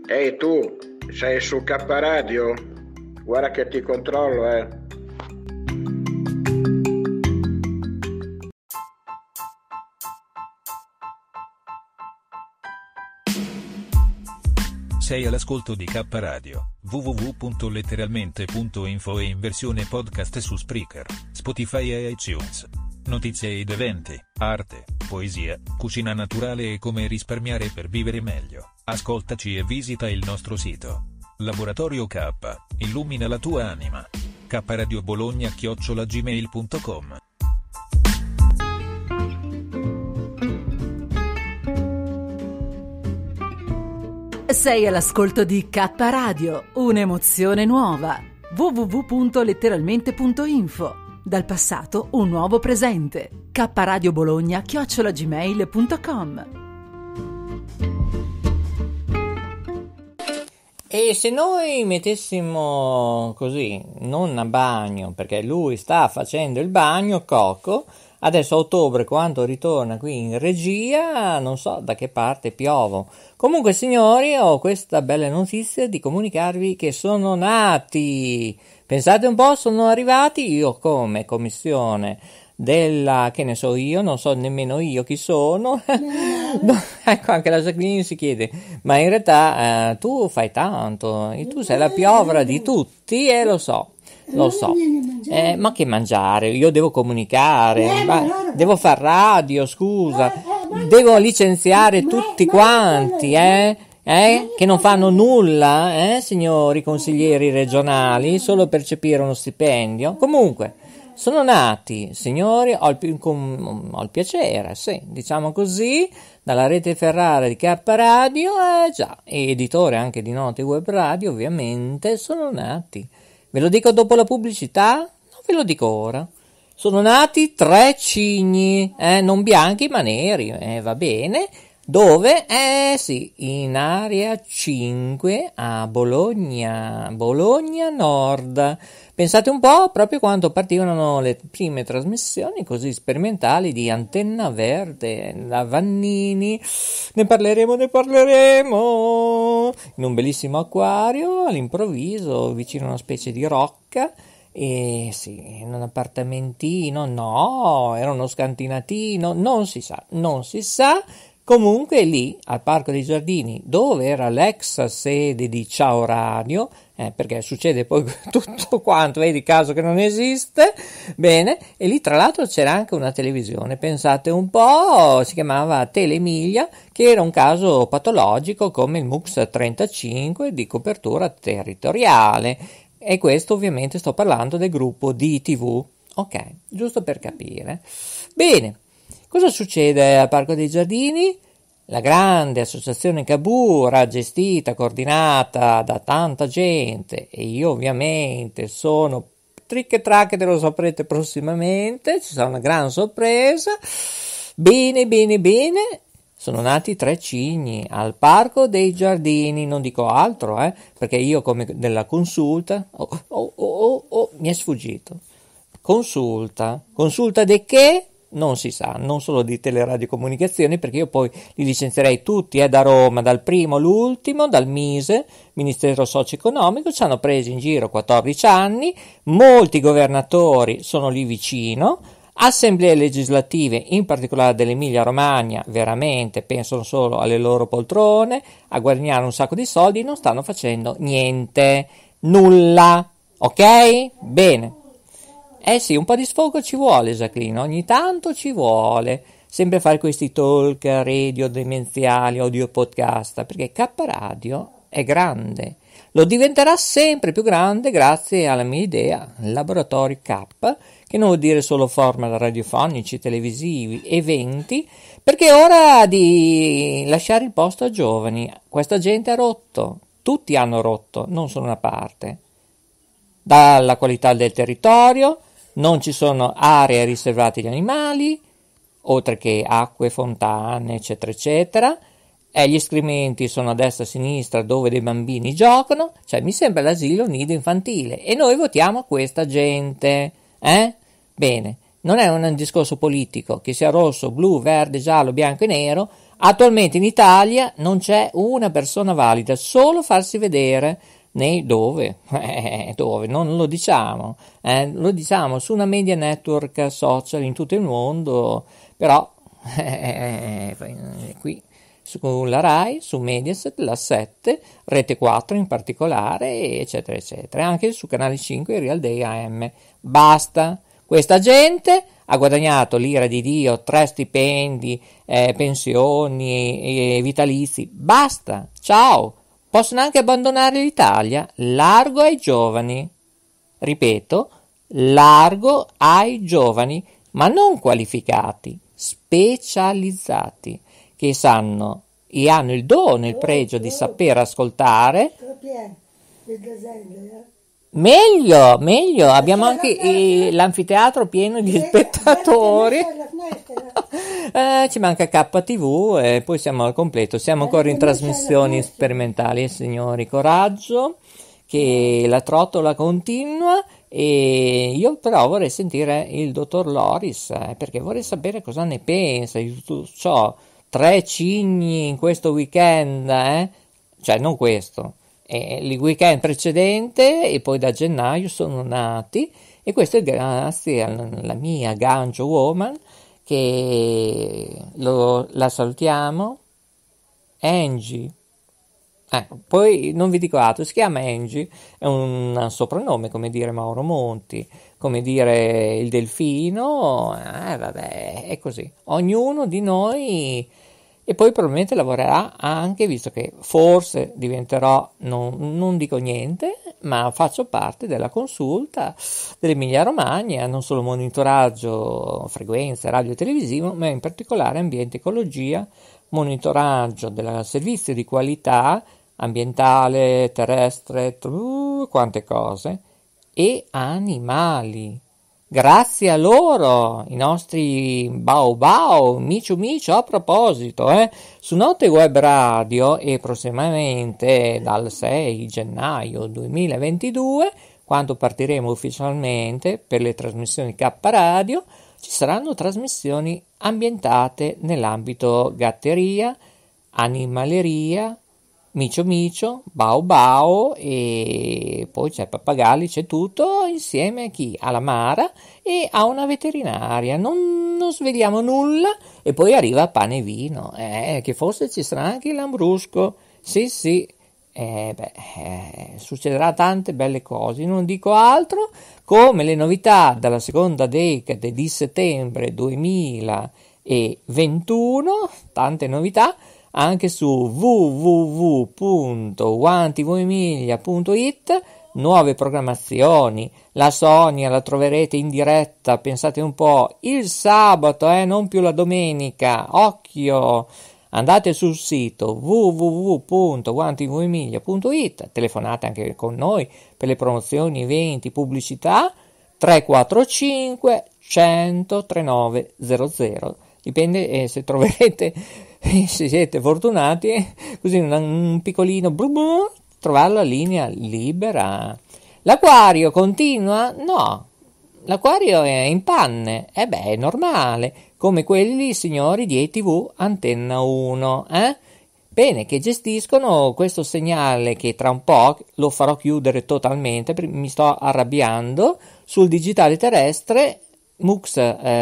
Ehi tu, sei su K Radio? Guarda che ti controllo, Sei all'ascolto di K Radio, www.letteralmente.info e in versione podcast su Spreaker, Spotify e iTunes. Notizie ed eventi, arte, poesia, cucina naturale e come risparmiare per vivere meglio. Ascoltaci e visita il nostro sito. Laboratorio K, illumina la tua anima. kradiobologna@gmail.com. Sei all'ascolto di K Radio, un'emozione nuova. www.letteralmente.info. Dal passato un nuovo presente. kradiobologna@gmail.com. E se noi mettessimo così, non a bagno, perché lui sta facendo il bagno, Coco, adesso a ottobre, quando ritorna qui in regia, non so da che parte piovo. Comunque, signori, ho questa bella notizia di comunicarvi che sono nati. Pensate un po', sono arrivati. Io come commissione della, che ne so io, non so nemmeno io chi sono. No, ecco, anche la Jacqueline si chiede, ma in realtà tu fai tanto, tu sei la piovra di tutti e lo so. Ma che mangiare? Io devo comunicare, devo far radio, scusa, devo licenziare tutti quanti, che non fanno nulla, signori consiglieri regionali, solo percepire uno stipendio. Comunque, sono nati, signori, ho il piacere, sì, diciamo così, dalla rete Ferrara di K Radio, editore anche di Note Web Radio, ovviamente, sono nati. Ve lo dico dopo la pubblicità? Non ve lo dico ora. Sono nati 3 cigni, non bianchi ma neri, va bene. Dove? Sì, in area 5 a Bologna Nord. Pensate un po', proprio quando partivano le prime trasmissioni così sperimentali di Antenna Verde, la Vannini, ne parleremo, in un bellissimo acquario, all'improvviso, vicino a una specie di rocca, e sì, in un appartamentino, no, era uno scantinatino, non si sa. Comunque lì, al Parco dei Giardini, dove era l'ex sede di Ciao Radio, perché succede poi tutto quanto, vedi, caso che non esiste, bene, e lì tra l'altro c'era anche una televisione, pensate un po', si chiamava Tele Emilia, che era un caso patologico come il MUX 35 di copertura territoriale, e questo ovviamente sto parlando del gruppo DTV, ok, giusto per capire. Bene. Cosa succede al Parco dei Giardini? La grande associazione Cavour, gestita, coordinata da tanta gente, e io ovviamente sono trick e track, te lo saprete prossimamente, ci sarà una gran sorpresa. Bene, sono nati 3 cigni al Parco dei Giardini, non dico altro, perché io come della consulta, mi è sfuggito. Consulta di che? Non si sa, non solo di teleradiocomunicazioni, perché io poi li licenzierei tutti da Roma, dal primo all'ultimo, dal MISE, Ministero Socio-Economico, ci hanno presi in giro 14 anni, molti governatori sono lì vicino, assemblee legislative, in particolare dell'Emilia Romagna, veramente pensano solo alle loro poltrone, a guadagnare un sacco di soldi, non stanno facendo niente, nulla, ok? Bene. Sì, un po' di sfogo ci vuole, Jacqueline, ogni tanto ci vuole, sempre fare questi talk radio demenziali, audio podcast, perché K Radio è grande, lo diventerà sempre più grande grazie alla mia idea, Laboratorio K, che non vuol dire solo format radiofonici, televisivi, eventi, perché è ora di lasciare il posto a giovani, questa gente ha rotto, tutti hanno rotto, non solo una parte, dalla qualità del territorio. Non ci sono aree riservate agli animali, oltre che acque, fontane, eccetera, eccetera. Gli escrementi sono a destra e a sinistra dove dei bambini giocano. Cioè, mi sembra l'asilo nido infantile. E noi votiamo questa gente. Bene, non è un discorso politico, che sia rosso, blu, verde, giallo, bianco e nero. Attualmente in Italia non c'è una persona valida, solo farsi vedere dove? Dove? Non lo diciamo, lo diciamo su una media network social in tutto il mondo, però qui sulla Rai, su Mediaset, la 7, Rete 4 in particolare, eccetera, eccetera, anche su Canale 5 e Real Day AM. Basta, questa gente ha guadagnato l'ira di Dio, 3 stipendi, pensioni, vitalizi, basta, ciao, possono anche abbandonare l'Italia, largo ai giovani, ripeto, largo ai giovani, ma non qualificati, specializzati, che sanno e hanno il dono, il pregio di saper ascoltare. Meglio, abbiamo anche l'anfiteatro pieno di spettatori. Ci manca KTV e poi siamo al completo, siamo ancora in trasmissioni sperimentali, signori, coraggio, che la trottola continua. E io però vorrei sentire il dottor Loris, perché vorrei sapere cosa ne pensa di tutto ciò. 3 cigni in questo weekend, cioè non questo, il weekend precedente, e poi da gennaio sono nati, e questo è grazie alla mia Ganjo Woman, che la salutiamo, Angie. Poi non vi dico altro, si chiama Angie, è un soprannome, come dire Mauro Monti, come dire il delfino, vabbè, è così. Ognuno di noi, e poi probabilmente lavorerà anche, visto che forse diventerò, non dico niente, ma faccio parte della consulta dell'Emilia Romagna, non solo monitoraggio frequenze radio e televisivo, ma in particolare ambiente e ecologia, monitoraggio del servizio di qualità ambientale, terrestre, quante cose, e animali. Grazie a loro, i nostri Bao, Micio, a proposito, su Notte Web Radio, e prossimamente dal 6 gennaio 2022, quando partiremo ufficialmente per le trasmissioni K Radio, ci saranno trasmissioni ambientate nell'ambito gatteria, animaleria, Micio, Bao, e poi c'è Pappagalli, c'è tutto insieme a chi? Alla Mara e a una veterinaria. Non sveliamo nulla, e poi arriva Pane e Vino, che forse ci sarà anche il Lambrusco. Sì, succederà tante belle cose, non dico altro, come le novità dalla seconda decade di settembre 2021, tante novità anche su www.wantivomiglia.it, nuove programmazioni. La Sonia la troverete in diretta, pensate un po', il sabato, non più la domenica, occhio. Andate sul sito www.wantivomiglia.it, telefonate anche con noi per le promozioni, eventi, pubblicità, 345 100 3900. Dipende se troverete, se siete fortunati, così un piccolino trovare la linea libera. L'acquario continua? No, l'acquario è in panne, è normale, come quelli signori di ETV Antenna 1, Bene, che gestiscono questo segnale, che tra un po' lo farò chiudere totalmente, mi sto arrabbiando, sul digitale terrestre MUX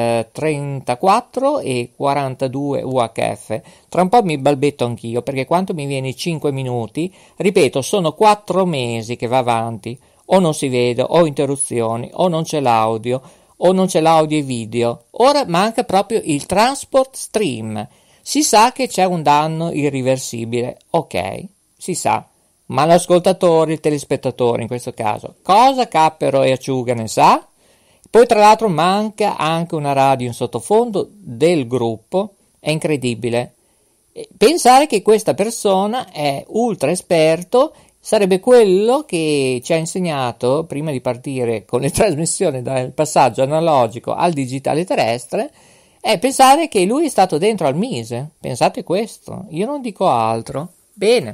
34 e 42 UHF. Tra un po' mi balbetto anch'io, perché quanto mi viene 5 minuti, ripeto, sono 4 mesi che va avanti, o non si vede, o interruzioni, o non c'è l'audio, o non c'è l'audio e video. Ora manca proprio il transport stream. Si sa che c'è un danno irriversibile, ok, si sa, ma l'ascoltatore, il telespettatore in questo caso, cosa cappero e acciuga ne sa? Poi tra l'altro manca anche una radio in sottofondo del gruppo, è incredibile. Pensare che questa persona è ultra esperto, sarebbe quello che ci ha insegnato, prima di partire con le trasmissioni dal passaggio analogico al digitale terrestre, è pensare che lui è stato dentro al Mise. Pensate questo, io non dico altro. Bene,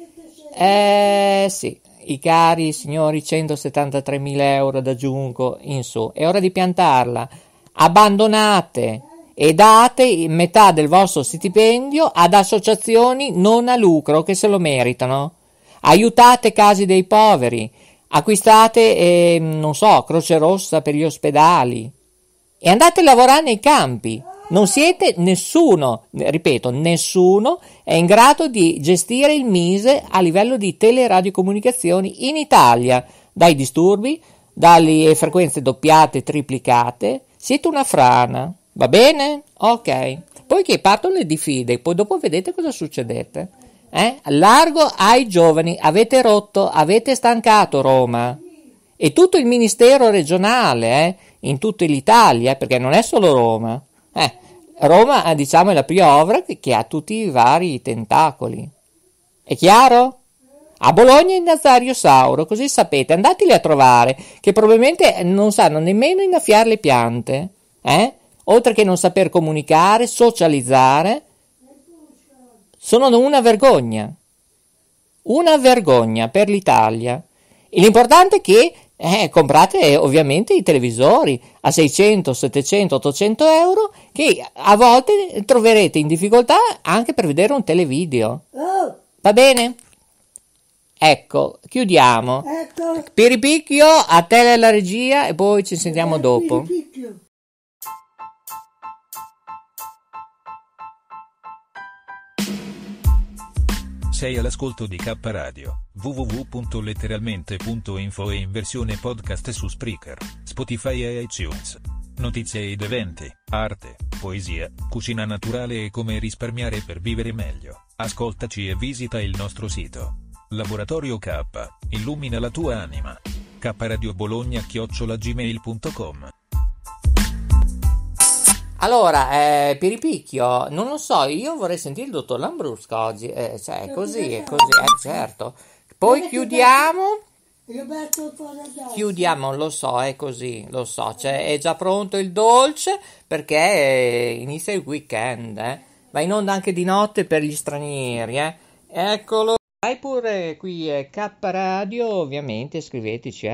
sì, i cari signori 173.000 euro da Giunco in su, è ora di piantarla. Abbandonate e date metà del vostro stipendio ad associazioni non a lucro che se lo meritano. Aiutate case dei poveri, acquistate, non so, Croce Rossa per gli ospedali e andate a lavorare nei campi. Non siete nessuno, ripeto, nessuno è in grado di gestire il MISE a livello di teleradiocomunicazioni in Italia, dai disturbi, dalle frequenze doppiate, triplicate. Siete una frana, va bene? Ok. Poi che partono le diffide, poi dopo vedete cosa succedete. Largo ai giovani, avete rotto, avete stancato Roma e tutto il ministero regionale in tutta l'Italia, perché non è solo Roma. Roma, diciamo, è la Piovra che ha tutti i vari tentacoli. È chiaro? A Bologna è Nazario Sauro, così sapete, andateli a trovare, che probabilmente non sanno nemmeno innaffiare le piante, oltre che non saper comunicare, socializzare. Sono una vergogna per l'Italia. E l'importante è che comprate ovviamente i televisori a 600, 700, 800 euro che a volte troverete in difficoltà anche per vedere un televideo. Va bene? Ecco, chiudiamo. Piripicchio, a te la regia e poi ci sentiamo dopo. Sei all'ascolto di K Radio, www.letteralmente.info e in versione podcast su Spreaker, Spotify e iTunes. Notizie ed eventi, arte, poesia, cucina naturale e come risparmiare per vivere meglio. Ascoltaci e visita il nostro sito. Laboratorio K, illumina la tua anima. kradiobologna@gmail.com. Allora, Piripicchio, non lo so, io vorrei sentire il dottor Lambrusco oggi, è così, certo. Poi chiudiamo, lo so, è così, lo so, è già pronto il dolce perché inizia il weekend, va in onda anche di notte per gli stranieri, eccolo. Vai pure qui K Radio, ovviamente scriveteci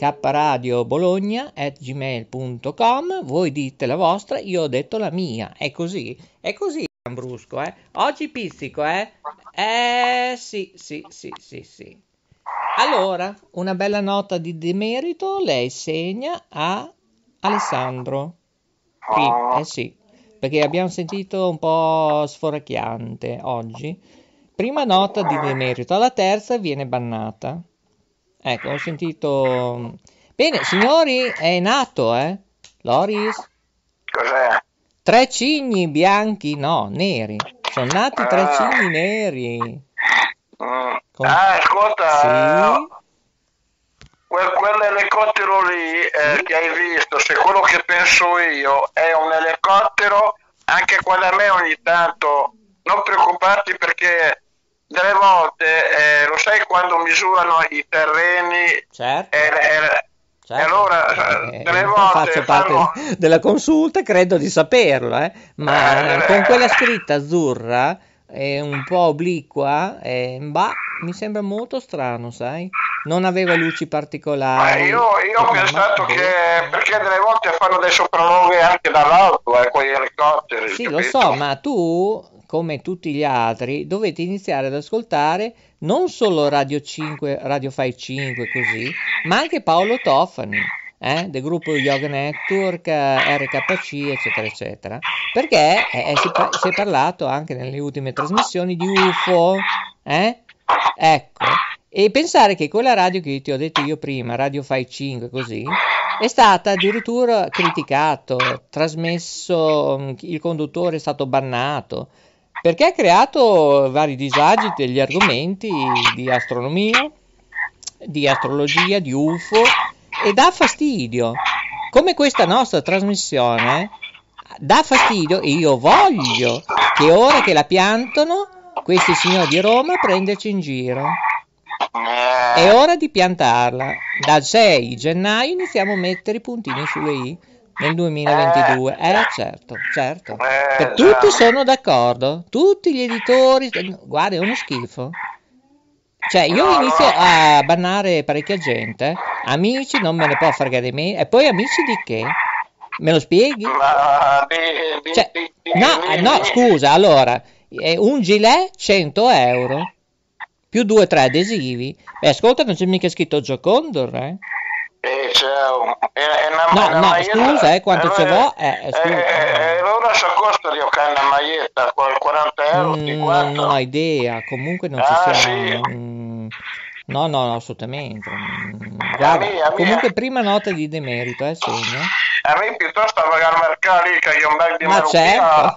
kradiobologna@gmail.com. Voi dite la vostra, io ho detto la mia. È così Lambrusco, oggi pizzico, sì. Allora, una bella nota di demerito lei segna a Alessandro qui, sì, perché abbiamo sentito un po' sforacchiante oggi. Prima nota di demerito, alla terza viene bannata. Ecco, ho sentito. Bene, signori, è nato, Loris? Cos'è? 3 cigni bianchi, no, neri. Sono nati 3 cigni neri. Ascolta, sì? Quell'elicottero lì che hai visto, se quello che penso io è un elicottero, anche quello a me ogni tanto, non preoccuparti perché delle volte, lo sai quando misurano i terreni, certo. E allora delle volte faccio parte della consulta, credo di saperlo, ma con quella scritta azzurra un po' obliqua, mi sembra molto strano, sai? Non aveva luci particolari. Io ho pensato che perché delle volte fanno dei sopralluoghi anche dall'alto, quegli elicotteri. Sì, capito? lo so, ma tu, come tutti gli altri, dovete iniziare ad ascoltare non solo Radio 5, Radio Fai 5 così, ma anche Paolo Tofani, del gruppo Yoga Network, RKC, eccetera, eccetera. Perché si è parlato anche nelle ultime trasmissioni di UFO, Ecco, e pensare che quella radio che ti ho detto io prima, Radio Fai 5 così, è stata addirittura criticato, trasmesso, il conduttore è stato bannato, perché ha creato vari disagi degli argomenti di astronomia, di astrologia, di UFO, e dà fastidio, come questa nostra trasmissione dà fastidio, e io voglio che ora che la piantano questi signori di Roma prenderci in giro. È ora di piantarla. Dal 6 gennaio iniziamo a mettere i puntini sulle i nel 2022. Certo. Tutti sono d'accordo, tutti gli editori. Guarda, è uno schifo. Cioè, io inizio a bannare parecchia gente. Amici, non me ne può fregare di me. E poi amici di che? Me lo spieghi? Ma Cioè, no, scusa, allora, un gilet 100 euro più 2 o 3 adesivi. Beh, ascolta, non c'è mica scritto Giocondo, c'è No, scusa, quanto ce vo'? Scusa. Allora si costa di una maglietta, 40 euro, 50. Non ho idea, comunque non ci siamo. Sì. No, assolutamente. Guarda, comunque prima nota di demerito, segno. A me piuttosto vado al mercato lì, che io un bel di Ma certo.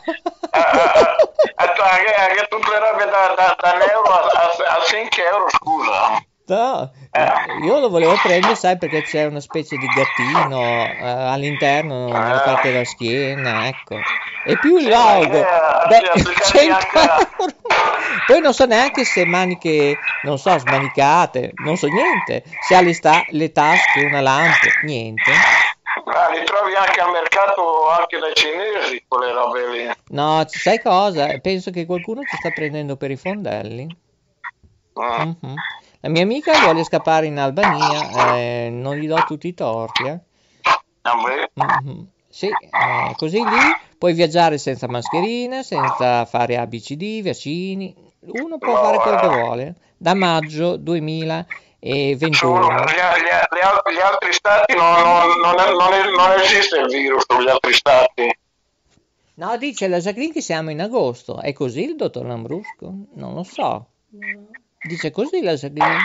Che tutte le robe da euro a 5 euro, scusa. No, io lo volevo prendere, sai, perché c'è una specie di gattino all'interno, nella parte della schiena, ecco. E più il logo. Beh, 100 euro. Poi non so neanche se maniche, non so, smanicate, non so niente. Se ha le tasche, una lampada, niente. Li trovi anche al mercato, anche dai cinesi, quelle robe lì. No, sai cosa? Penso che qualcuno ci sta prendendo per i fondelli. Mm-hmm. La mia amica vuole scappare in Albania, non gli do tutti i torti, Mm-hmm. Sì, così lì puoi viaggiare senza mascherine, senza fare ABCD, vaccini, uno può fare quello che vuole, da maggio 2021. Gli altri stati non esiste il virus sugli altri stati. No, dice la Jacqueline che siamo in agosto, è così il dottor Lambrusco? Non lo so. Dice così la Jacqueline.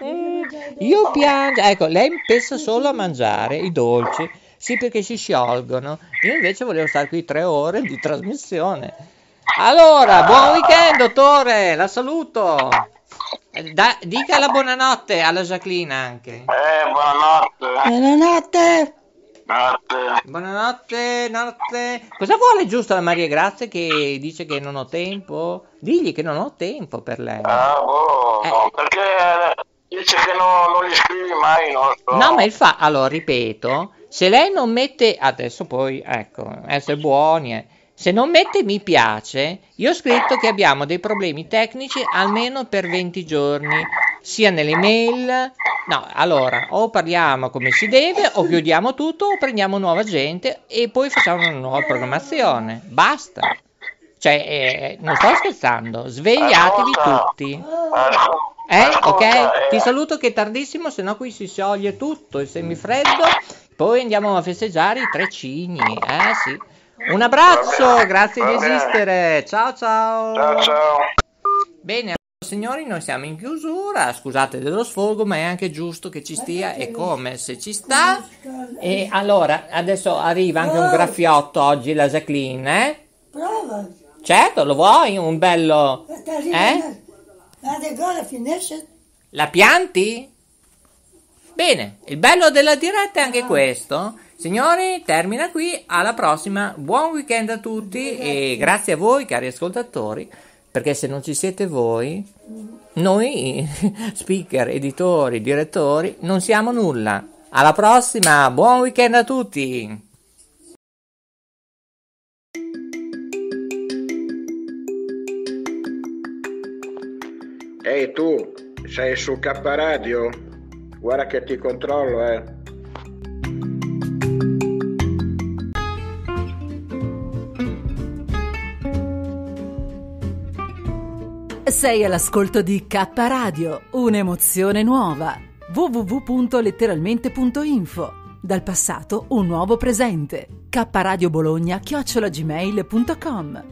Io piango, ecco, lei pensa solo a mangiare i dolci, sì, perché si sciolgono. Io invece volevo stare qui 3 ore di trasmissione. Allora, buon weekend, dottore, la saluto. Dica la buonanotte alla Jacqueline anche. Buonanotte. Buonanotte, notte. Cosa vuole giusto la Maria Grazia che dice che non ho tempo? Digli che non ho tempo per lei. Perché dice che non gli scrivi mai, non so. No, ma allora, ripeto, se lei non mette, adesso poi, ecco, essere buoni, se non mette mi piace, io ho scritto che abbiamo dei problemi tecnici almeno per 20 giorni, sia nelle mail, no, allora, o parliamo come si deve, o chiudiamo tutto, o prendiamo nuova gente e poi facciamo una nuova programmazione, basta. Cioè, non sto scherzando, svegliatevi tutti. Ok? Ti saluto che è tardissimo, se no qui si scioglie tutto il semifreddo, poi andiamo a festeggiare i 3 cigni, sì. Un abbraccio, grazie di esistere, ciao. Ciao. Bene, signori, noi siamo in chiusura, scusate dello sfogo, ma è anche giusto che ci stia, è come se ci sta. E allora, adesso arriva anche un graffiotto oggi, la Jacqueline, Prova. Certo, lo vuoi? Un bello... La pianti? Bene, il bello della diretta è anche questo. Signori, termina qui, alla prossima, buon weekend a tutti e grazie a voi cari ascoltatori, perché se non ci siete voi, noi speaker, editori, direttori, non siamo nulla. Alla prossima, buon weekend a tutti! Ehi tu, sei su K Radio? Guarda che ti controllo, Sei all'ascolto di K Radio, un'emozione nuova. www.letteralmente.info. Dal passato un nuovo presente. kradiobologna@gmail.com.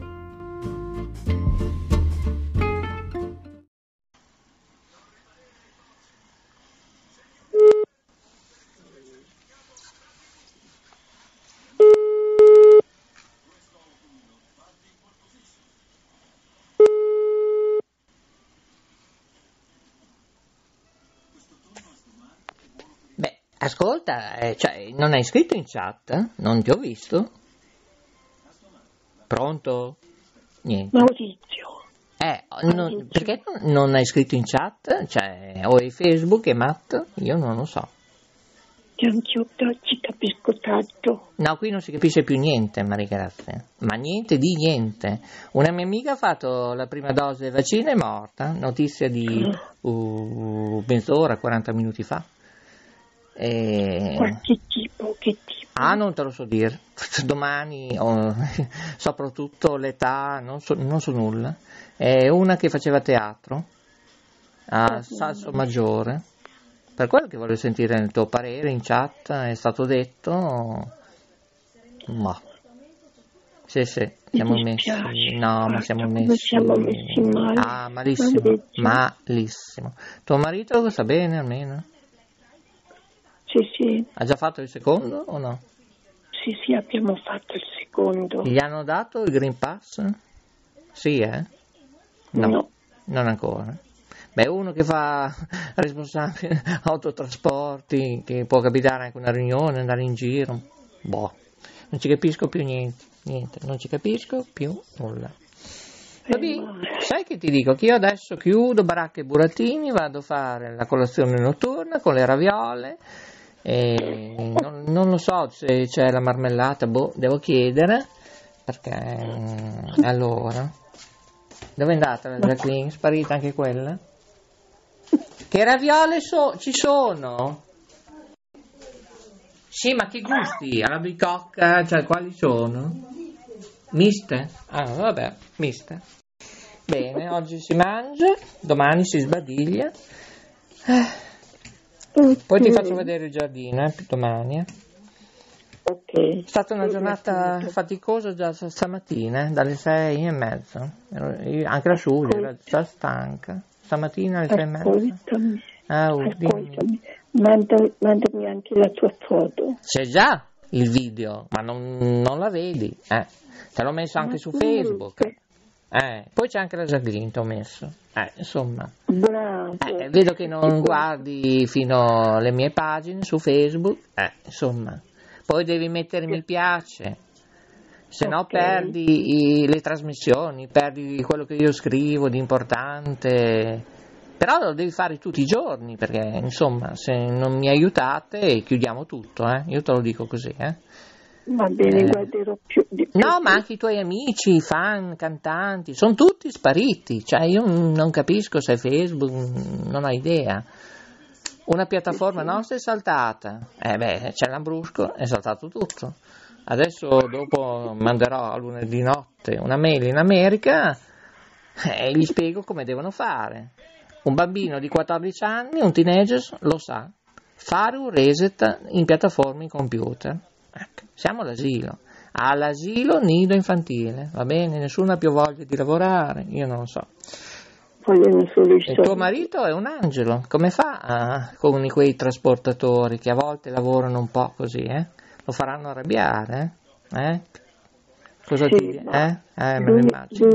Ascolta, cioè, non hai scritto in chat? Non ti ho visto? Pronto? Niente. Maurizio. Perché non hai scritto in chat? Cioè, o è Facebook e Matt? Io non lo so. Anch'io ci capisco tanto. No, qui non si capisce più niente, Maria Grazia. Ma niente di niente. Una mia amica ha fatto la prima dose del vaccino e è morta. Notizia di mezz'ora, 40 minuti fa. Che tipo? Ah, non te lo so dire. Domani, soprattutto l'età, non so nulla. È una che faceva teatro a Salso Maggiore. Per quello che voglio sentire il tuo parere in chat, è stato detto. Ma sì, siamo Mi messi. dispiace, No, ma guarda, siamo come messi. siamo messi male. Ah, malissimo. Malissimo. Tuo marito sta bene almeno? Sì, Ha già fatto il secondo o no? sì, abbiamo fatto il secondo. Gli hanno dato il Green Pass? Sì, No, non ancora. Beh, uno che fa responsabile autotrasporti, che può capitare anche una riunione, andare in giro. Boh, non ci capisco più niente, non ci capisco più nulla. Vabbè, sai che ti dico? Che io adesso chiudo baracca e burattini, vado a fare la colazione notturna con le raviole, e non lo so se c'è la marmellata, devo chiedere, perché allora, dove è andata la Jacqueline? Sparita anche quella? Che raviole ci sono? Sì, ma che gusti? Alla bicocca, cioè quali sono? Miste? Ah, vabbè, miste. Bene, oggi si mangia, domani si sbadiglia. Poi ti faccio vedere il giardino, domani. Ok. È stata una giornata faticosa già stamattina, dalle 6:30. Anche la Giulia era già stanca. Stamattina alle 6:30. Ascoltami, mandami anche la tua foto. C'è già il video, ma non la vedi. Te l'ho messo anche su Facebook. Poi c'è anche la Jacqueline, ti ho messo. Insomma. Bravo. Vedo che non guardi fino alle mie pagine su Facebook. Insomma. Poi devi mettere mi piace, se no perdi le trasmissioni, perdi quello che io scrivo di importante. Però lo devi fare tutti i giorni, perché insomma, se non mi aiutate chiudiamo tutto, io te lo dico così. Va bene, guarderò più. No, ma anche i tuoi amici, fan, cantanti, sono tutti spariti. Cioè, io non capisco se Facebook, non ho idea. Una piattaforma nostra è saltata. C'è l'Ambrusco, è saltato tutto. Adesso dopo manderò a lunedì notte una mail in America e gli spiego come devono fare. Un bambino di 14 anni, un teenager, lo sa. Fare un reset in piattaforme in computer. Ecco, siamo all'asilo nido infantile, va bene? Nessuno ha più voglia di lavorare, io non lo so. Il tuo marito è un angelo, come fa con quei trasportatori che a volte lavorano un po' così, Lo faranno arrabbiare, Cosa sì, ti dici? Me lo immagino.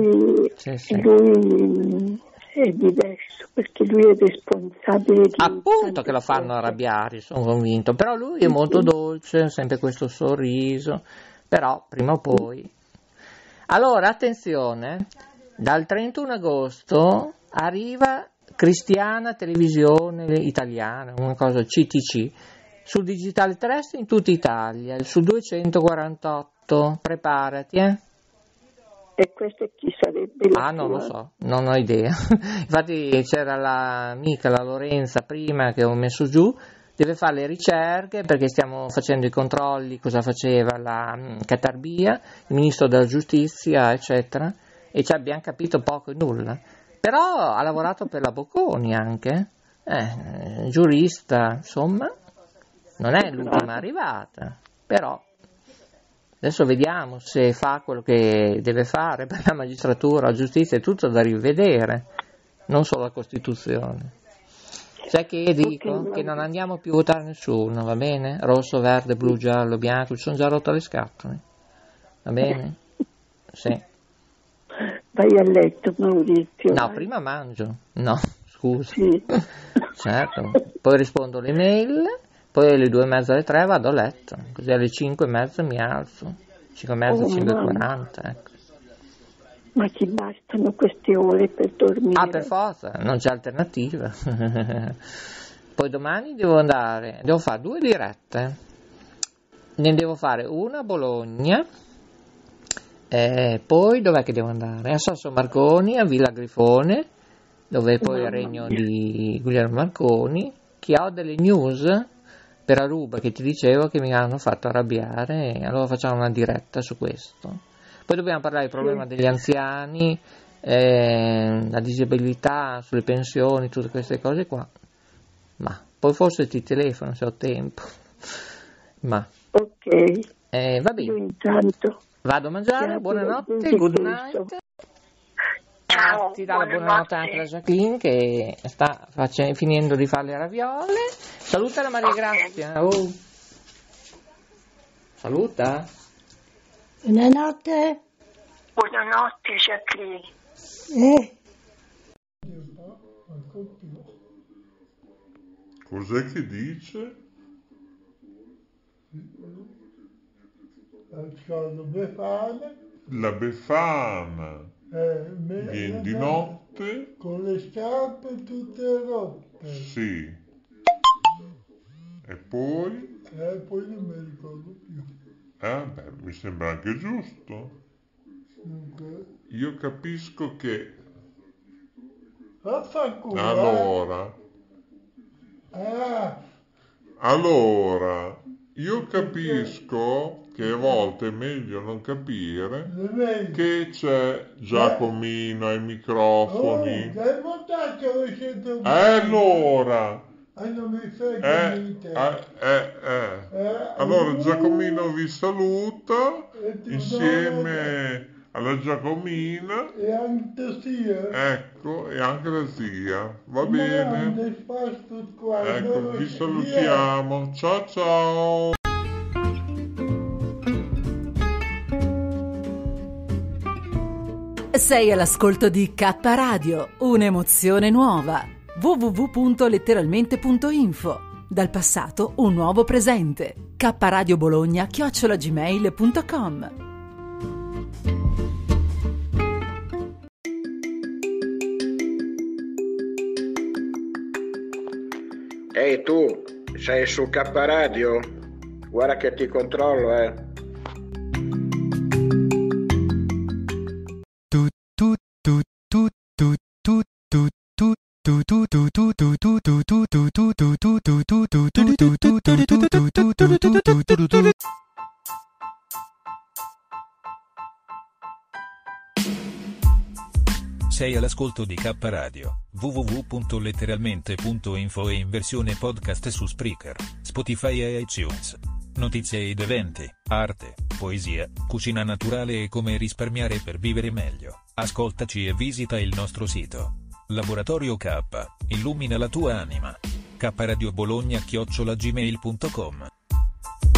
Lui è diverso, perché lui è responsabile di... Appunto che lo fanno arrabbiare, sono convinto, però lui è molto dolce, sempre questo sorriso, però prima o poi... Allora, attenzione, dal 31 agosto arriva Cristiana Televisione Italiana, una cosa CTC, sul digitale terrestre in tutta Italia, su 248, preparati, E questo chi sarebbe? Non lo so, non ho idea. Infatti c'era l'amica, la Lorenza, prima che ho messo giù, deve fare le ricerche perché stiamo facendo i controlli, cosa faceva la Catarbia, il ministro della giustizia, eccetera, e ci abbiamo capito poco e nulla. Però ha lavorato per la Bocconi anche, giurista, insomma, non è l'ultima arrivata, però adesso vediamo se fa quello che deve fare per la magistratura, la giustizia, è tutto da rivedere, non solo la Costituzione. Sai che dico? Che non andiamo più a votare nessuno, va bene? Rosso, verde, blu, giallo, bianco, ci sono già rotto le scatole, va bene? Sì. Vai a letto, Maurizio. No, vai. prima mangio. No, scusa. Sì. Certo. Poi rispondo alle mail, poi alle 2:30, alle 3 vado a letto. Così alle 5:30 mi alzo. 5:30, 5:40, ecco. Ma ti bastano queste ore per dormire? Per forza, non c'è alternativa. Poi domani devo fare 2 dirette. Ne devo fare una a Bologna. Poi dov'è che devo andare? A Sasso Marconi, a Villa Grifone, dove poi è il regno di Guglielmo Marconi, che ho delle news per Aruba che ti dicevo che mi hanno fatto arrabbiare, e allora facciamo una diretta su questo. Poi dobbiamo parlare del problema degli anziani, la disabilità, sulle pensioni, tutte queste cose qua. Ma poi forse ti telefono se ho tempo. Ma Ok. va bene. Io intanto Vado a mangiare, buonanotte, good night. Ciao, Ti dà la buonanotte anche la Jacqueline che sta finendo di fare le raviole. Saluta la Maria Grazia. Oh. Saluta. buonanotte. Buonanotte Jacqueline. Cos'è che dice? La Befana viene di notte con le scarpe tutte rotte. Sì. E poi? Poi non mi ricordo più. Beh, mi sembra anche giusto. Dunque, Io capisco che vaffanculo. Allora, io capisco che a volte è meglio non capire che c'è Giacomino ai microfoni. Dai montaggio lo sento bene. Allora, non mi frega niente. allora Giacomino vi saluta insieme alla Giacomina E anche zia. ecco, e anche la zia, va bene, ecco, vi salutiamo, ciao ciao. Sei all'ascolto di K Radio, un'emozione nuova. www.letteralmente.info. Dal passato un nuovo presente. kradiobologna@gmail.com. Ehi tu, sei su K Radio? Guarda che ti controllo, Sei all'ascolto di K Radio, www.letteralmente.info e in versione podcast su Spreaker, Spotify e iTunes. Notizie ed eventi, arte, poesia, cucina naturale e come risparmiare per vivere meglio. Ascoltaci e visita il nostro sito. Laboratorio K, illumina la tua anima. kradiobologna@gmail.com.